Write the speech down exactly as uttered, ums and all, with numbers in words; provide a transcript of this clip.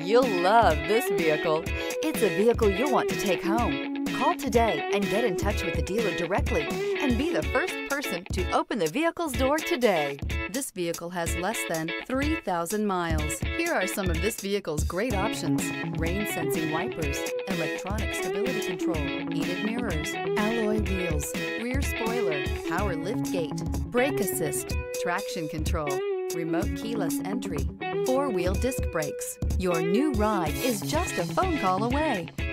You'll love this vehicle. It's a vehicle you'll want to take home. Call today and get in touch with the dealer directly and be the first person to open the vehicle's door today. This vehicle has less than three thousand miles. Here are some of this vehicle's great options: rain sensing wipers, electronic stability control, heated mirrors, alloy wheels, rear spoiler, power lift gate, brake assist, traction control, remote keyless entry, four-wheel disc brakes. Your new ride is just a phone call away.